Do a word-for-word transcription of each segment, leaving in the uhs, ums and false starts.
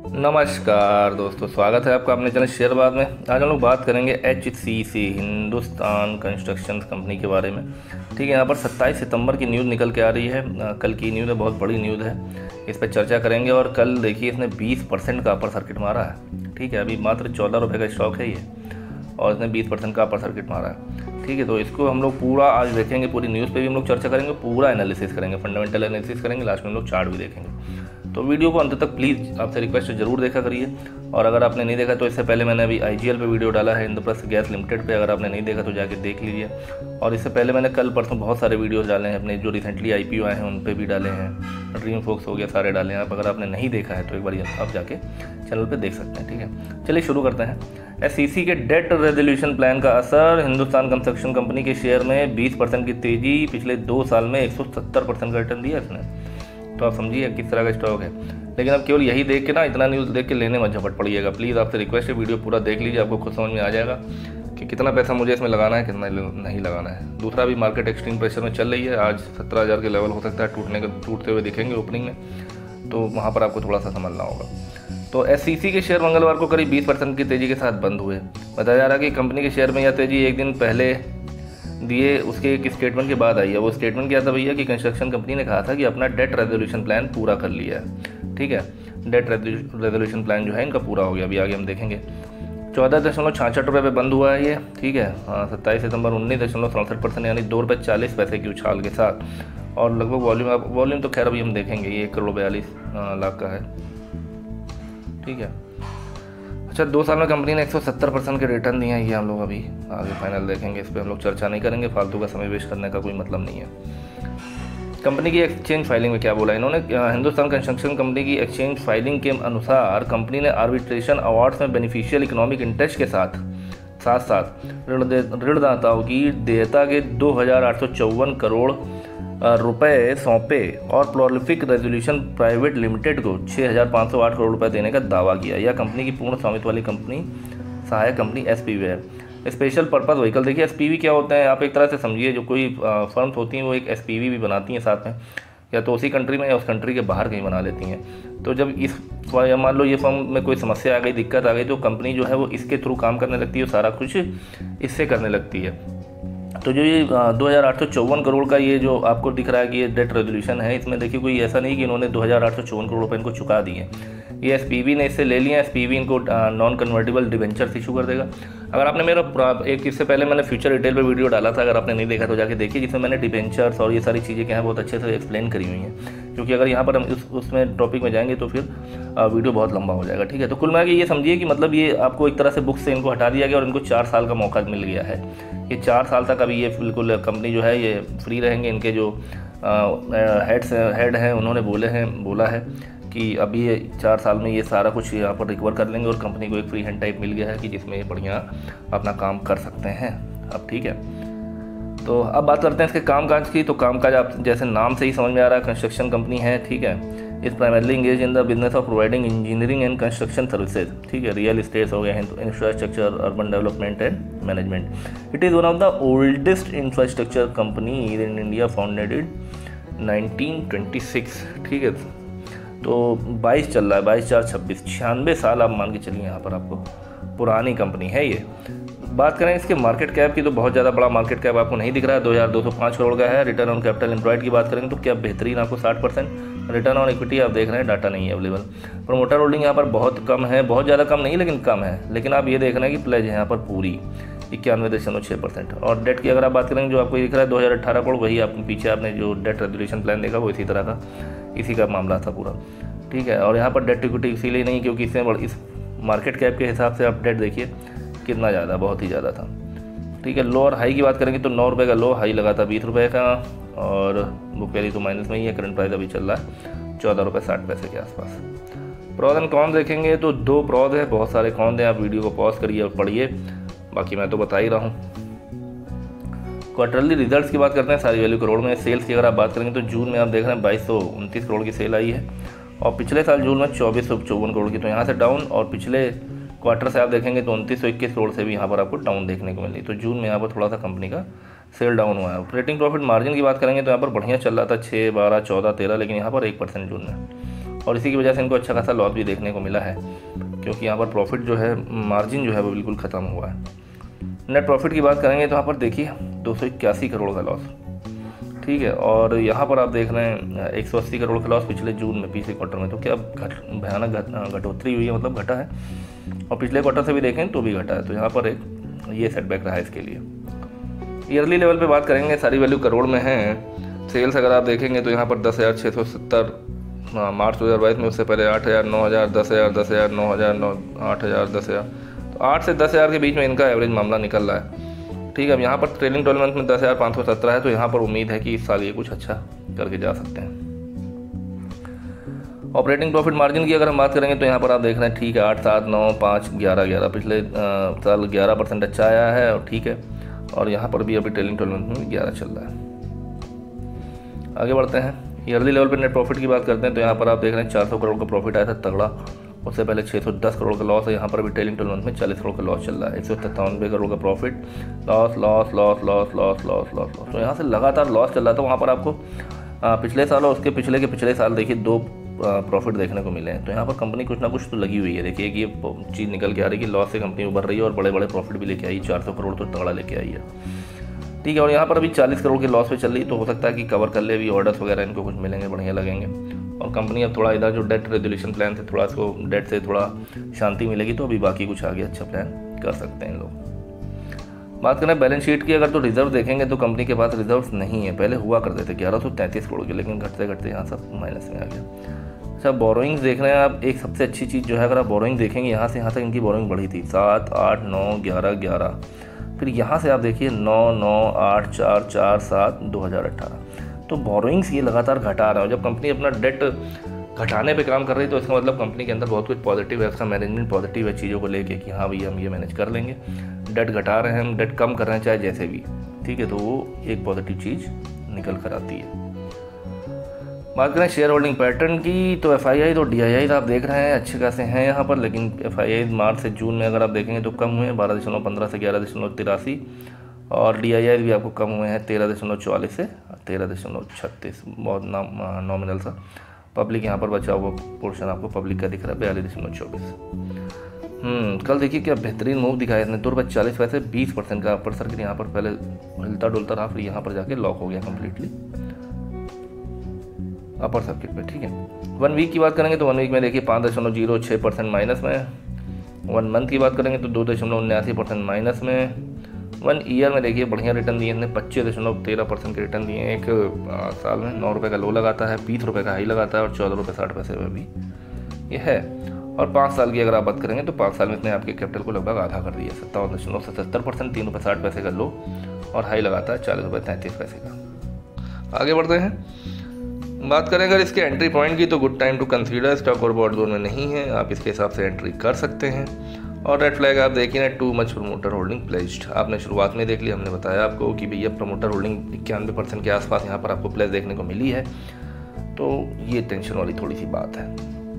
नमस्कार दोस्तों, स्वागत है आपका अपने चैनल शेयरबाद में। आज हम लोग बात करेंगे H C C Hindustan construction company के बारे में। ठीक है, यहाँ पर सत्ताईस सितंबर की न्यूज़ निकल के आ रही है। कल की न्यूज़ है, बहुत बड़ी न्यूज़ है, इस पर चर्चा करेंगे। और कल देखिए इसने बीस परसेंट का अपर सर्किट मारा है। ठीक है, अभी मात्र चौदह रुपये का स्टॉक है ये, और इसने बीस परसेंट का अपर सर्किट मारा है। ठीक है, तो इसको हम लोग पूरा आज देखेंगे, पूरी न्यूज़ पे भी हम लोग चर्चा करेंगे, पूरा एनालिसिस करेंगे, फंडामेंटल एनालिसिस करेंगे, लास्ट में हम लोग चार्ट भी देखेंगे। तो वीडियो को अंत तक प्लीज़ आपसे रिक्वेस्ट जरूर देखा करिए। और अगर आपने नहीं देखा तो इससे पहले मैंने अभी आई जी एल पे वीडियो डाला है, इंद्रप्रस्थ गैस लिमिटेड पे, अगर आपने नहीं देखा तो जाके देख लीजिए। और इससे पहले मैंने कल परसों बहुत सारे वीडियोस डाले हैं अपने, जो रिसेंटली आई पी ओ आए हैं उन पे भी डाले हैं, ड्रीम फोक्स हो गया, सारे डाले हैं। आप अगर आपने नहीं देखा है तो एक बार आप जाके चैनल पर देख सकते हैं। ठीक है, चलिए शुरू करते हैं। एस सी सी के डेट रेजोल्यूशन प्लान का असर, हिंदुस्तान कंस्ट्रक्शन कंपनी के शेयर में बीस परसेंट की तेज़ी, पिछले दो साल में एक सौ सत्तर परसेंट का रिटर्न दिया इसने। तो आप समझिए किस तरह का स्टॉक है। लेकिन अब केवल यही देख के ना, इतना न्यूज़ देख के लेने मत झपट पड़िएगा प्लीज़। आपसे रिक्वेस्ट है, वीडियो पूरा देख लीजिए, आपको खुद समझ में आ जाएगा कि कितना पैसा मुझे इसमें लगाना है, कितना नहीं लगाना है। दूसरा, भी मार्केट एक्सट्रीम प्रेशर में चल रही है। आज सत्रह हज़ार के लेवल हो सकता है टूटने के टूटते हुए दिखेंगे ओपनिंग में, तो वहाँ पर आपको थोड़ा सा समझना होगा। तो एस सी सी के शेयर मंगलवार को करीब बीस परसेंट की तेज़ी के साथ बंद हुए। बताया जा रहा है कि कंपनी के शेयर में यह तेज़ी एक दिन पहले दिए उसके एक स्टेटमेंट के बाद आई है। वो स्टेटमेंट क्या था भैया, कि कंस्ट्रक्शन कंपनी ने कहा था कि अपना डेट रेजोल्यूशन प्लान पूरा कर लिया है। ठीक है, डेट रेजोल्यूशन प्लान जो है इनका पूरा हो गया। अभी आगे हम देखेंगे। चौदह दशमलव छाछठ रुपये पे बंद हुआ है ये। ठीक है, हाँ, सत्ताईस सितंबर उन्नीस दशमलव सड़सठ परसेंट यानी दो रुपये चालीस पैसे की उछाल के साथ। और लगभग वॉल्यूम वॉल्यूम तो खैर अभी हम देखेंगे, ये एक करोड़ बयालीस लाख का है। ठीक है, अच्छा, दो साल में कंपनी ने एक सौ सत्तर परसेंट के रिटर्न दिए हैं, ये हम लोग अभी आगे फाइनल देखेंगे। इस पर हम लोग चर्चा नहीं करेंगे, फालतू का समय वेस्ट करने का कोई मतलब नहीं है। कंपनी की एक्सचेंज फाइलिंग में क्या बोला इन्होंने, हिंदुस्तान कंस्ट्रक्शन कंपनी की एक्सचेंज फाइलिंग के अनुसार कंपनी ने आर्बिट्रेशन अवार्ड्स में बेनिफिशियल इकोनॉमिक इंटरेस्ट के साथ साथ साथ ऋणदाताओं की देयता के दो हज़ार आठ सौ चौवन करोड़ रुपए सौंपे और प्रोलिफिक रेजोल्यूशन प्राइवेट लिमिटेड को छः हज़ार पाँच सौ आठ करोड़ रुपए देने का दावा किया। यह कंपनी की पूर्ण स्वामित्व वाली कंपनी सहायक कंपनी एस पी वी है। स्पेशल पर्पज़ व्हीकल, देखिए एस पी वी क्या होता है, आप एक तरह से समझिए, जो कोई फर्म्स होती हैं वो एक एस पी वी भी बनाती हैं साथ में, या तो उसी कंट्री में या उस कंट्री के बाहर कहीं बना लेती हैं। तो जब इस मान लो ये फर्म में कोई समस्या आ गई, दिक्कत आ गई, तो कंपनी जो है वो इसके थ्रू काम करने लगती है, सारा कुछ इससे करने लगती है। तो जो ये दो हज़ार आठ सौ चौवन करोड़ का ये जो आपको दिख रहा है कि ये डेट रेजोल्यूशन है, इसमें देखिए कोई ऐसा नहीं कि इन्होंने दो हज़ार आठ सौ चौवन करोड़ रुपए इनको चुका दिए। ये एस पी वी ने इससे ले लिया। एस पी वी इनको नॉन कन्वर्टेबल डिबेंचर्स इशू कर देगा। अगर आपने मेरा एक इससे पहले मैंने फ्यूचर रिटेल पे वीडियो डाला था, अगर आपने नहीं देखा तो जाके देखिए, जिसमें मैंने डिबेंचर्स और ये सारी चीज़ें क्या है बहुत अच्छे से एक्सप्लेन करी हुई हैं। क्योंकि अगर यहाँ पर हम उस उसमें टॉपिक में जाएंगे तो फिर वीडियो बहुत लंबा हो जाएगा। ठीक है, तो कुल मिला के ये समझिए कि मतलब ये आपको एक तरह से बुक से इनको हटा दिया गया और इनको चार साल का मौका मिल गया है। ये चार साल तक अभी ये बिल्कुल कंपनी जो है ये फ्री रहेंगे। इनके जो हेड्स हेड हैं उन्होंने बोले हैं बोला है कि अभी ये चार साल में ये सारा कुछ यहाँ पर रिकवर कर लेंगे और कंपनी को एक फ्री हैंड टाइप मिल गया है कि जिसमें ये बढ़िया अपना काम कर सकते हैं अब। ठीक है, तो अब बात करते हैं इसके कामकाज की। तो कामकाज आप जैसे नाम से ही समझ में आ रहा है, कंस्ट्रक्शन कंपनी है। ठीक है, is primarily engage in the business of providing engineering and construction services. ठीक है, रियल इस्टेट्स हो गया, infrastructure, urban development and management. It is one of the oldest infrastructure company in India, founded in nineteen twenty six. ठीक है, तो बाईस चल रहा है, बाईस चार छब्बीस, छियानवे साल आप मान के चलिए, यहाँ पर आपको पुरानी कंपनी है ये। बात करें इसके मार्केट कैप की तो बहुत ज़्यादा बड़ा मार्केट कैप आपको नहीं दिख रहा है, दो हज़ार दो सौ पाँच करोड़ का है। रिटर्न ऑन कैपिटल एम्प्लॉयड की बात करेंगे तो क्या बेहतरीन आपको साठ परसेंट। रिटर्न ऑन इक्विटी आप देख रहे हैं, डाटा नहीं है अवेलेबल। प्रमोटर होल्डिंग यहाँ पर बहुत कम है, बहुत ज़्यादा कम नहीं लेकिन कम है। लेकिन आप ये देख रहे हैं कि प्लेज है यहाँ पर पूरी इक्यानवे दशमलव छः परसेंट। और डेट की अगर आप बात करेंगे, जो आपको दिख रहा है दो हज़ार अट्ठारह करोड़, वही आप पीछे आपने जो डेट रेजोल्यूशन प्लान देखा वो इसी तरह का इसी का मामला था पूरा। ठीक है, और यहाँ पर डेट इक्विटी इसीलिए नहीं क्योंकि इसमें इस मार्केट कैप के हिसाब से आप डेट देखिए कितना ज़्यादा, बहुत ही ज़्यादा था। ठीक है, लो और हाई की बात करेंगे तो नौ रुपये का लो, हाई लगा था बीस रुपये का, और बुक वैल्यू तो माइनस में ही है। करंट प्राइस अभी चल रहा है चौदह रुपये साठ पैसे के आसपास। प्रोज एंड कॉन देखेंगे तो दो प्रोज है, बहुत सारे कॉन हैं। आप वीडियो को पॉज करिए और पढ़िए, बाकी मैं तो बता ही रहा हूँ। क्वार्टरली रिजल्ट्स की बात करते हैं, सारी वैल्यू करोड़ में। सेल्स की अगर आप बात करेंगे तो जून में आप देख रहे हैं बाईस सौ उनतीस करोड़ की सेल आई है, और पिछले साल जून में चौबीस सौ चौवन करोड़ की, तो यहाँ से डाउन। और पिछले क्वार्टर से आप देखेंगे तो उनतीस सौ इक्कीस करोड़ से भी यहाँ पर आपको डाउन देखने को मिली। तो जून में यहाँ पर थोड़ा सा कंपनी का सेल डाउन हुआ है। ऑपरेटिंग प्रॉफिट मार्जिन की बात करेंगे तो यहाँ पर बढ़िया चल रहा था, छः बारह चौदह तेरह, लेकिन यहाँ पर एक परसेंट जून में। और इसी की वजह से इनको अच्छा खासा लॉस भी देखने को मिला है, क्योंकि यहाँ पर प्रॉफिट जो है, मार्जिन जो है वो बिल्कुल ख़त्म हुआ है। नेट प्रॉफिट की बात करेंगे तो यहाँ पर देखिए दो सौ इक्यासी करोड़ का लॉस, ठीक है। और यहाँ पर आप देख रहे हैं एक सौ अस्सी करोड़ का लॉस पिछले जून में, पिछले क्वार्टर में। तो क्या घट भयानक घटोतरी हुई है, मतलब घटा है। और पिछले क्वार्टर से भी देखें तो भी घटा है। तो यहाँ पर एक ये सेटबैक रहा है इसके लिए। ईयरली लेवल पे बात करेंगे, सारी वैल्यू करोड़ में है। सेल्स अगर आप देखेंगे तो यहाँ पर दस हज़ार छः सौ सत्तर मार्च दो हज़ार बाईस में, उससे पहले आठ हज़ार नौ हज़ार दस हज़ार दस हज़ार नौ हज़ार नौ आठ हज़ार दस हज़ार तो आठ से दस हज़ार के बीच में इनका एवरेज मामला निकल रहा है, ठीक है। अब यहाँ पर ट्रेलिंग ट्वेल्व मंथ में दस हज़ार पाँच सौ सत्रह है। तो यहाँ पर उम्मीद है कि इस साल ये कुछ अच्छा करके जा सकते हैं। ऑपरेटिंग प्रॉफिट मार्जिन की अगर हम बात करेंगे तो यहाँ पर आप देख रहे हैं, ठीक है, आठ सात नौ पाँच ग्यारह ग्यारह पिछले साल ग्यारह परसेंट अच्छा आया है, और ठीक है। और यहाँ पर भी अभी ट्रेलिंग ट्वेल्व मंथ में ग्यारह चल रहा है। आगे बढ़ते हैं, ईयरली लेवल पर नेट प्रॉफिट की बात करते हैं तो यहाँ पर आप देख रहे हैं चार सौ करोड़ का प्रॉफिट आया था तगड़ा। उससे पहले छः सौ दस करोड़ का लॉस है। यहाँ पर भी ट्रेलिंग ट्वेल्व मंथ में चालीस करोड़ का लॉस चल रहा है। एक सौ सत्तानवे करोड़ का profit, loss loss loss loss loss loss loss loss तो यहाँ से लगातार लॉस चल रहा था। वहाँ पर आपको पिछले साल और उसके पिछले के पिछले साल देखिए दो प्रॉफिट देखने को मिले हैं। तो यहाँ पर कंपनी कुछ ना कुछ तो लगी हुई है। देखिए कि ये चीज़ निकल के आ रही है कि लॉस से कंपनी उभर रही है और बड़े बड़े प्रॉफिट भी लेके आई। चार सौ करोड़ तो तगड़ा लेके आई है, ठीक है। और यहाँ पर अभी चालीस करोड़ के लॉस पे चल रही, तो हो सकता है कि कवर कर ले, अभी ऑर्डर्स वगैरह इनको कुछ मिलेंगे, बढ़िया लगेंगे। और कंपनी अब थोड़ा इधर जो डेट रेजोल्यूशन प्लान थे, थोड़ा इसको डेट से थोड़ा शांति मिलेगी, तो अभी बाकी कुछ आगे अच्छा प्लान कर सकते हैं लोग। बात करें बैलेंस शीट की अगर, तो रिजर्व देखेंगे तो कंपनी के पास रिजर्व नहीं है। पहले हुआ करते थे ग्यारह सौ तैंतीस करोड़ के, लेकिन घटते घटते यहाँ सब माइनस में आ गया। अच्छा, बोरोइंग्स देख रहे हैं आप, एक सबसे अच्छी चीज़ जो है, अगर आप बोरोइंग देखेंगे यहाँ से यहाँ तक इनकी बोरोइंग बढ़ी थी, सात आठ नौ ग्यारह ग्यारह, फिर यहाँ से आप देखिए नौ नौ आठ चार चार सात दो हज़ार अट्ठारह। तो बोरोइंग्स ये लगातार घटा रहा है। जब कंपनी अपना डेट घटाने पे काम कर रही है तो इसका मतलब कंपनी के अंदर बहुत कुछ पॉजिटिव है, उसका मैनेजमेंट पॉजिटिव है चीज़ों को लेके कि हाँ भैया हम ये मैनेज कर लेंगे। डेट घटा रहे हैं हम, डेट कम कर रहे हैं चाहे जैसे भी, ठीक है। तो वो एक पॉजिटिव चीज़ निकल कर आती है। बात करें शेयर होल्डिंग पैटर्न की, तो एफ आई आई तो डी आई आई आप देख रहे हैं अच्छे खासे हैं यहाँ पर, लेकिन एफ आई आई मार्च से जून में अगर आप देखेंगे तो कम हुए हैं, बारह दशमलव पंद्रह से ग्यारह दशमलव तिरासी। और डी आई आई भी आपको कम हुए हैं, तेरह दशमलव चौवालीस से तेरह दशमलव छत्तीस, बहुत नॉमिनल सा। पब्लिक यहाँ पर बचा हुआ पोर्शन आपको पब्लिक का दिख रहा है, बयालीस दशमलव चौबीस। हम्म कल देखिए क्या बेहतरीन मूव दिखाया इसने, दो रुपये चालीस पैसे, बीस परसेंट का अपर सर्किट यहाँ पर पहले हिलता डुलता रहा, फिर यहाँ पर जाके लॉक हो गया कम्प्लीटली अपर सर्किट पे, ठीक है। वन वीक की बात करेंगे तो वन वीक में देखिए पाँच दशमलव जीरो छः परसेंट माइनस में। वन मंथ की बात करेंगे तो दो दशमलव उन्यासी परसेंट माइनस में। वन ईयर में देखिए बढ़िया रिटर्न दिए हैं, पच्चीस दशमलव तेरह परसेंट के रिटर्न दिए हैं। एक आ, साल में नौ रुपये का लो लगाता है, बीस रुपये का हाई लगाता है, और चौदह रुपये साठ पैसे में भी ये है। और पाँच साल की अगर आप बात करेंगे तो पाँच साल में इसने आपके कैपिटल को लगभग आधा कर दिया, सत्तावन दशमलव सतहत्तर परसेंट, तीन रुपये साठ पैसे का लो, और हाई लगाता है चालीस रुपये तैंतीस पैसे का। आगे बढ़ते हैं, बात करें अगर इसके एंट्री पॉइंट की, तो good time to consider, stock overbought zone में नहीं है, आप इसके हिसाब से एंट्री कर सकते हैं। और रेड फ्लैग आप देखिए ना, too much promoter holding pledged, आपने शुरुआत में देख लिया, हमने बताया आपको कि भैया प्रमोटर होल्डिंग इक्यानवे परसेंट के आसपास यहाँ पर आपको प्लेस देखने को मिली है, तो ये टेंशन वाली थोड़ी सी बात है।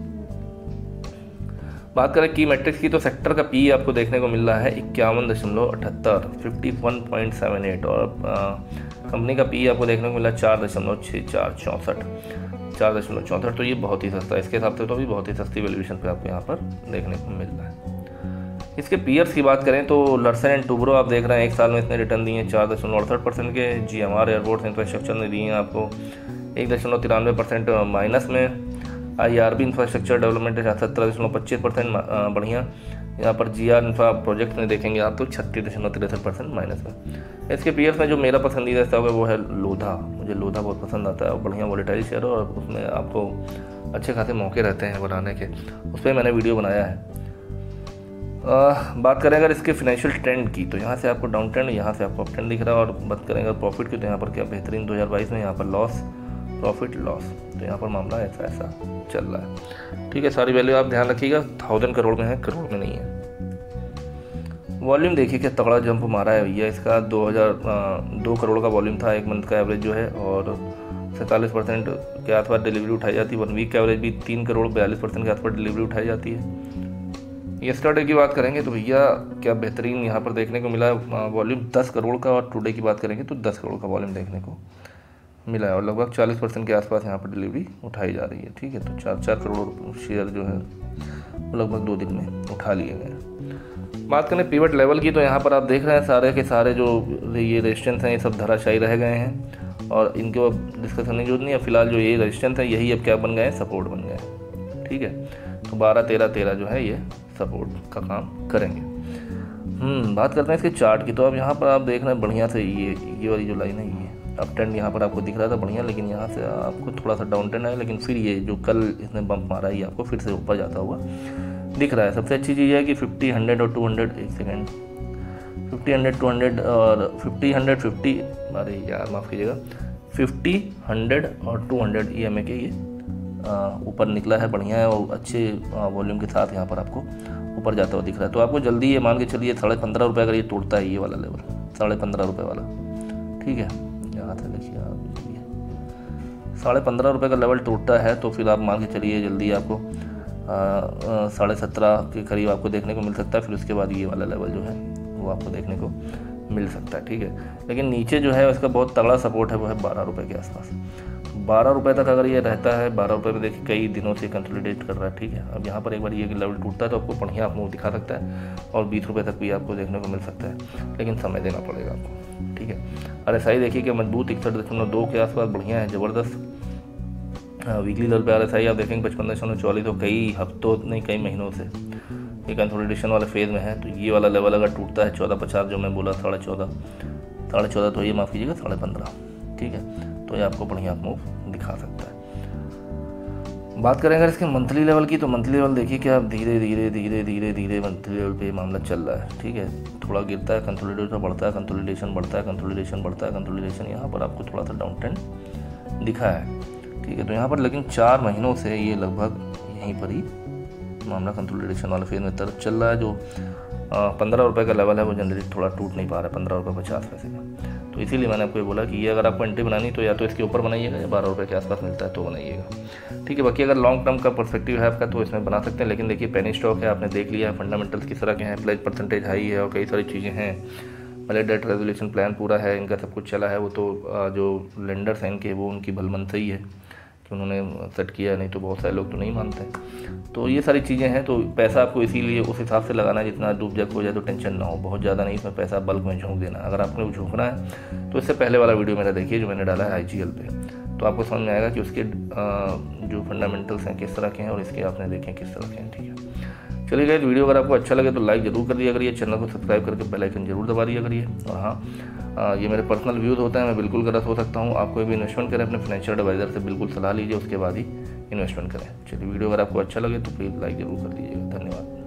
बात करें की मैट्रिक्स की, तो सेक्टर का पी आपको देखने को मिल रहा है इक्यावन दशमलव अठहत्तर, fifty one point seven eight, और कंपनी का पी आपको देखने को मिला चार दशमलव छः चार चौंसठ चार दशमलव चौंसठ तो ये बहुत ही सस्ता है, इसके हिसाब से तो भी बहुत ही सस्ती वैल्यूएशन पे आपको यहाँ पर देखने को मिल रहा है। इसके पीयर्स की बात करें तो लर्सन एंड टूब्रो आप देख रहे हैं, एक साल में इसने रिटर्न दिए हैं चार दशमलव अड़सठ परसेंट के। G M R airports infrastructure ने दिए हैं आपको एक दशमलव तिरानवे परसेंट माइनस में। I R B infrastructure development सत्रह दशमलव पच्चीस परसेंट बढ़िया। यहाँ पर जी आर इंफ्रा प्रोजेक्ट में देखेंगे आप तो छत्तीस दशमलव तिरसठ परसेंट माइनस में। इसके पीयर्स में जो मेरा पसंदीदा स्टॉक है वो है लोधा, मुझे लोधा बहुत पसंद आता है, और बढ़िया वोलेटाइल शेयर है, और उसमें आपको अच्छे खासे मौके रहते हैं बनाने के, उस पर मैंने वीडियो बनाया है। आ, बात करें अगर इसके फाइनेंशियल ट्रेंड की, तो यहाँ से आपको डाउन ट्रेंड, यहाँ से आपको अप ट्रेंड दिख रहा है। और बात करें अगर प्रॉफिट की, तो यहाँ पर क्या बेहतरीन दो हज़ार बाईस में यहाँ पर लॉस प्रॉफिट लॉस, तो यहाँ पर मामला ऐसा ऐसा चल रहा है, ठीक है। सारी वैल्यू आप ध्यान रखिएगा, थाउजेंड करोड़ में है, करोड़ में नहीं है। वॉल्यूम देखिए क्या तगड़ा जंप मारा है भैया इसका, दो हज़ार दो करोड़ का वॉल्यूम था एक मंथ का एवरेज जो है, और सैंतालीस परसेंट के आसपास डिलीवरी उठाई जाती है। वन वीक का एवरेज भी तीन करोड़ बयालीस परसेंट के आसपास डिलीवरी उठाई जाती है। यस्टरडे की बात करेंगे तो भैया क्या बेहतरीन यहाँ पर देखने को मिला वॉल्यूम दस करोड़ का, और टुडे की बात करेंगे तो दस करोड़ का वॉल्यूम देखने को मिला है और लगभग चालीस परसेंट के आसपास यहाँ पर डिलीवरी उठाई जा रही है। ठीक है, तो चार चार करोड़ शेयर जो है वो लगभग दो दिन में उठा लिए गए। बात करें पिवट लेवल की, तो यहाँ पर आप देख रहे हैं सारे के सारे जो ये रेजिस्टेंस हैं ये सब धराशायी रह गए हैं और इनके अब डिस्कस करने की जरूरत नहीं है। फिलहाल जो ये रेजिस्टेंस है यही अब क्या बन गए हैं, सपोर्ट बन गए हैं। ठीक है, तो बारह तेरह तेरह जो है ये सपोर्ट का काम करेंगे। हम्म बात करते हैं इसके चार्ट की, तो अब यहाँ पर आप देख रहे हैं बढ़िया से ये ये वाली जो लाइन है ये अप ट्रेंड यहाँ पर आपको दिख रहा था बढ़िया, लेकिन यहाँ से आपको थोड़ा सा डाउन ट्रेंड है, लेकिन फिर ये जो कल इसने बम्प मारा है ये आपको फिर से ऊपर जाता हुआ दिख रहा है। सबसे अच्छी चीज़ है कि फिफ्टी हंड्रेड और टू हंड्रेड एक second fifty hundred two hundred और फिफ्टी हंड्रेड फिफ्टी अरे यार माफ़ कीजिएगा फिफ्टी हंड्रेड और two hundred E M A के ये ऊपर निकला है बढ़िया है और अच्छे वॉल्यूम के साथ यहाँ पर आपको ऊपर जाता हुआ दिख रहा है। तो आपको जल्दी ये मान के चलिए साढ़े पंद्रह रुपये अगर ये टूटता है ये वाला लेवल साढ़े पंद्रह रुपये वाला, ठीक है यहाँ से देखिए आप साढ़े पंद्रह रुपये का लेवल टूटता है तो फिर आप मान के चलिए जल्दी आपको साढ़े सत्रह के करीब आपको देखने को मिल सकता है। फिर उसके बाद ये वाला लेवल जो है वो आपको देखने को मिल सकता है। ठीक है, लेकिन नीचे जो है उसका बहुत तगड़ा सपोर्ट है वो है बारह रुपये के आसपास। बारह रुपये तक अगर ये रहता है, बारह रुपये में देखिए कई दिनों से कंसोलिडेट कर रहा है। ठीक है, अब यहाँ पर एक बार ये लेवल टूटता है तो आपको बढ़िया आप मुँह दिखा सकता है और बीस रुपये तक भी आपको देखने को मिल सकता है, लेकिन समय देना पड़ेगा आपको। ठीक है, और ऐसा ही देखिए कि मजबूत इकसठ दशमलव दो के आसपास बढ़िया है, ज़बरदस्त वीकली लेवल पे आ रहा है। आप देखेंगे पचपन दशमलव चौलीस तो कई हफ्तों नहीं कई महीनों से ये कंसोलिडेशन वाले फेज़ में है। तो ये वाला लेवल अगर टूटता है चौदह पचास जो मैं बोला साढ़े चौदह साढ़े चौदह तो ये माफ़ कीजिएगा साढ़े पंद्रह, ठीक है, तो ये आपको बढ़िया मूव दिखा सकता है। बात करें अगर इसके मंथली लेवल की, तो मंथली लेवल देखिए कि आप धीरे धीरे धीरे धीरे धीरे मंथली लेवल पे मामला चल रहा है। ठीक है, थोड़ा गिरता है, कंसोलिडेशन बढ़ता है, कंसोलिडेशन बढ़ता है, कंसोलिडेशन बढ़ता है, कंसोलिडेशन यहाँ पर आपको थोड़ा सा डाउन ट्रेंड दिखा है। ठीक है, तो यहाँ पर लेकिन चार महीनों से ये लगभग यहीं पर ही मामला कंसोलिडेशन वाले फेज में तरफ चल रहा है। जो पंद्रह रुपये का लेवल है वो जनरली थोड़ा टूट नहीं पा रहा है, पंद्रह रुपये पचास पैसे का। तो इसीलिए मैंने आपको ये बोला कि ये अगर आपको एंट्री बनानी तो या तो इसके ऊपर बनाइएगा या बारह रुपये के आसपास मिलता है तो बनाइएगा। ठीक है, बाकी अगर लॉन्ग टर्म का पर्सपेक्टिव है आपका तो इसमें बना सकते हैं, लेकिन देखिए पेनी स्टॉक है, आपने देख लिया है फंडामेंटल्स किस तरह के हैं, प्लेज परसेंटेज हाई है और कई सारी चीज़ें हैं, पहले डेट रेजोल्यूशन प्लान पूरा है, इनका सब कुछ चला है। वो तो जो लेंडर्स हैं इनके वो उनकी भलमनसई है कि उन्होंने सेट किया, नहीं तो बहुत सारे लोग तो नहीं मानते। तो ये सारी चीज़ें हैं, तो पैसा आपको इसीलिए उस हिसाब से लगाना है जितना डूब जग हो जाए तो टेंशन ना हो, बहुत ज़्यादा नहीं इसमें पैसा बल्क में झोंक देना। अगर आपने झोंकना है तो इससे पहले वाला वीडियो मेरा देखिए जो मैंने डाला है आई जी एल पे, तो आपको समझ में आएगा कि उसके जो फंडामेंटल्स हैं किस तरह के हैं और इसके आपने देखें किस तरह के हैं। ठीक है, चलिए गाइस, वीडियो अगर आपको अच्छा लगे तो लाइक जरूर कर दिया करिए, चैनल को सब्सक्राइब करके बेल आइकन जरूर दबा दिया करिए। और हाँ, ये मेरे पर्सनल व्यूज़ होते हैं, मैं बिल्कुल गलत हो सकता हूँ। आप कोई भी इन्वेस्टमेंट करें अपने फाइनेंशियल एडवाइजर से बिल्कुल सलाह लीजिए, उसके बाद ही इन्वेस्टमेंट करें। चलिए, वीडियो अगर आपको अच्छा लगे तो प्लीज़ लाइक जरूर कर दीजिएगा। धन्यवाद।